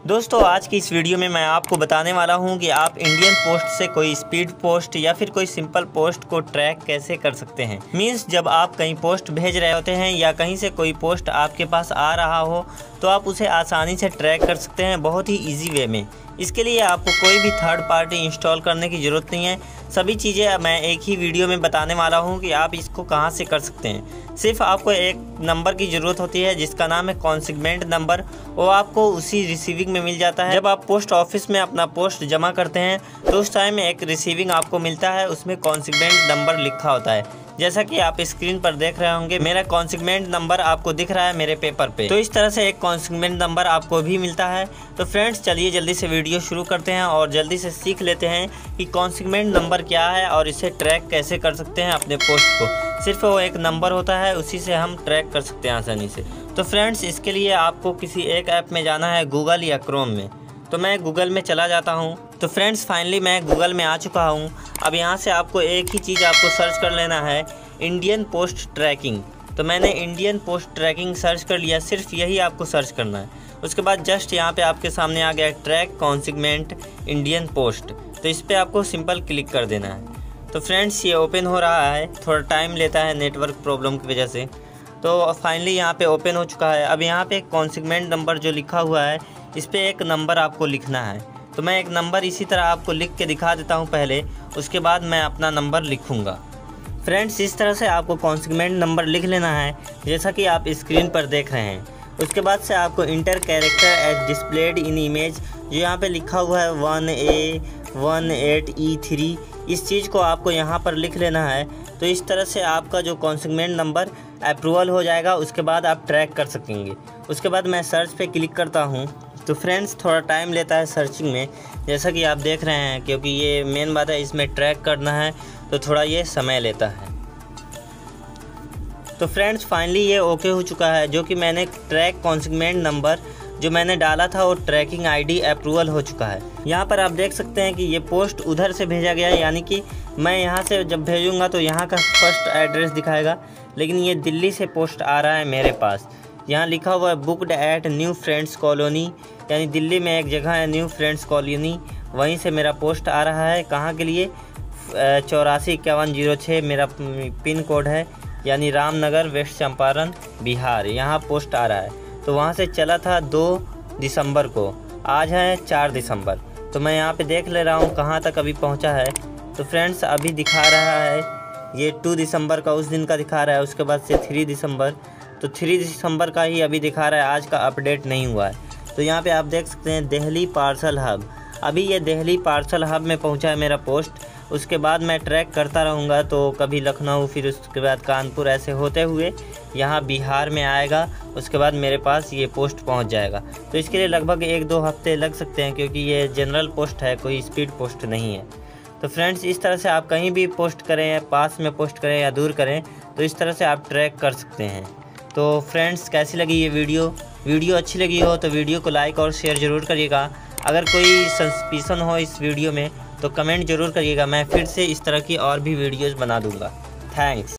दोस्तों आज की इस वीडियो में मैं आपको बताने वाला हूं कि आप इंडियन पोस्ट से कोई स्पीड पोस्ट या फिर कोई सिंपल पोस्ट को ट्रैक कैसे कर सकते हैं। मीन्स जब आप कहीं पोस्ट भेज रहे होते हैं या कहीं से कोई पोस्ट आपके पास आ रहा हो तो आप उसे आसानी से ट्रैक कर सकते हैं बहुत ही इजी वे में। इसके लिए आपको कोई भी थर्ड पार्टी इंस्टॉल करने की ज़रूरत नहीं है। सभी चीज़ें मैं एक ही वीडियो में बताने वाला हूं कि आप इसको कहां से कर सकते हैं। सिर्फ आपको एक नंबर की ज़रूरत होती है जिसका नाम है कॉन्सिग्नेंट नंबर। वो आपको उसी रिसीविंग में मिल जाता है। जब आप पोस्ट ऑफिस में अपना पोस्ट जमा करते हैं तो उस टाइम एक रिसीविंग आपको मिलता है, उसमें कॉन्सिग्नेंट नंबर लिखा होता है। जैसा कि आप स्क्रीन पर देख रहे होंगे मेरा कॉन्सिग्नेंट नंबर आपको दिख रहा है मेरे पेपर पे। तो इस तरह से एक कॉन्सिग्नेंट नंबर आपको भी मिलता है। तो फ्रेंड्स चलिए जल्दी से वीडियो शुरू करते हैं और जल्दी से सीख लेते हैं कि कॉन्सिग्नेंट नंबर क्या है और इसे ट्रैक कैसे कर सकते हैं अपने पोस्ट को। सिर्फ वो एक नंबर होता है, उसी से हम ट्रैक कर सकते हैं आसानी से। तो फ्रेंड्स इसके लिए आपको किसी एक ऐप में जाना है, गूगल या क्रोम में। तो मैं गूगल में चला जाता हूँ। तो फ्रेंड्स फाइनली मैं गूगल में आ चुका हूँ। अब यहाँ से आपको एक ही चीज़ आपको सर्च कर लेना है, इंडियन पोस्ट ट्रैकिंग। तो मैंने इंडियन पोस्ट ट्रैकिंग सर्च कर लिया, सिर्फ यही आपको सर्च करना है। उसके बाद जस्ट यहाँ पे आपके सामने आ गया ट्रैक कॉन्सिग्नेंट इंडियन पोस्ट। तो इस पर आपको सिंपल क्लिक कर देना है। तो फ्रेंड्स ये ओपन हो रहा है, थोड़ा टाइम लेता है नेटवर्क प्रॉब्लम की वजह से। तो फाइनली यहाँ पे ओपन हो चुका है। अब यहाँ पे कॉन्सिग्नेंट नंबर जो लिखा हुआ है इस पर एक नंबर आपको लिखना है। तो मैं एक नंबर इसी तरह आपको लिख के दिखा देता हूँ पहले, उसके बाद मैं अपना नंबर लिखूँगा। फ्रेंड्स इस तरह से आपको कॉन्सिग्नेंट नंबर लिख लेना है जैसा कि आप स्क्रीन पर देख रहे हैं। उसके बाद से आपको enter character as displayed in image, जो यहाँ पे लिखा हुआ है 1A18E3, इस चीज़ को आपको यहाँ पर लिख लेना है। तो इस तरह से आपका जो कॉन्सिग्नेंट नंबर अप्रूवल हो जाएगा, उसके बाद आप ट्रैक कर सकेंगे। उसके बाद मैं सर्च पे क्लिक करता हूँ। तो फ्रेंड्स थोड़ा टाइम लेता है सर्चिंग में, जैसा कि आप देख रहे हैं, क्योंकि ये मेन बात है, इसमें ट्रैक करना है तो थोड़ा ये समय लेता है। तो फ्रेंड्स फाइनली ये ओके हो चुका है। जो कि मैंने ट्रैक कॉन्सिग्नेंट नंबर जो मैंने डाला था वो ट्रैकिंग आईडी अप्रूवल हो चुका है। यहाँ पर आप देख सकते हैं कि ये पोस्ट उधर से भेजा गया है, यानी कि मैं यहाँ से जब भेजूँगा तो यहाँ का फर्स्ट एड्रेस दिखाएगा, लेकिन ये दिल्ली से पोस्ट आ रहा है मेरे पास। यहाँ लिखा हुआ है booked at New Friends Colony, यानी दिल्ली में एक जगह है न्यू फ्रेंड्स कॉलोनी, वहीं से मेरा पोस्ट आ रहा है। कहाँ के लिए? 845106 मेरा पिन कोड है, यानी रामनगर, वेस्ट चंपारण, बिहार। यहाँ पोस्ट आ रहा है। तो वहाँ से चला था 2 दिसंबर को, आज है 4 दिसंबर। तो मैं यहाँ पे देख ले रहा हूँ कहाँ तक अभी पहुँचा है। तो फ्रेंड्स अभी दिखा रहा है ये 2 दिसंबर का उस दिन का दिखा रहा है, उसके बाद से 3 दिसंबर। तो 3 दिसंबर का ही अभी दिखा रहा है, आज का अपडेट नहीं हुआ है। तो यहाँ पे आप देख सकते हैं दिल्ली पार्सल हब। अभी ये दिल्ली पार्सल हब में पहुँचा है मेरा पोस्ट। उसके बाद मैं ट्रैक करता रहूँगा, तो कभी लखनऊ, फिर उसके बाद कानपुर, ऐसे होते हुए यहाँ बिहार में आएगा। उसके बाद मेरे पास ये पोस्ट पहुँच जाएगा। तो इसके लिए लगभग 1-2 हफ्ते लग सकते हैं, क्योंकि ये जनरल पोस्ट है, कोई स्पीड पोस्ट नहीं है। तो फ्रेंड्स इस तरह से आप कहीं भी पोस्ट करें, या पास में पोस्ट करें या दूर करें, तो इस तरह से आप ट्रैक कर सकते हैं। तो फ्रेंड्स कैसी लगी ये वीडियो अच्छी लगी हो तो वीडियो को लाइक और शेयर ज़रूर करिएगा। अगर कोई सस्पिशन हो इस वीडियो में तो कमेंट ज़रूर करिएगा। मैं फिर से इस तरह की और भी वीडियोज़ बना दूँगा। थैंक्स।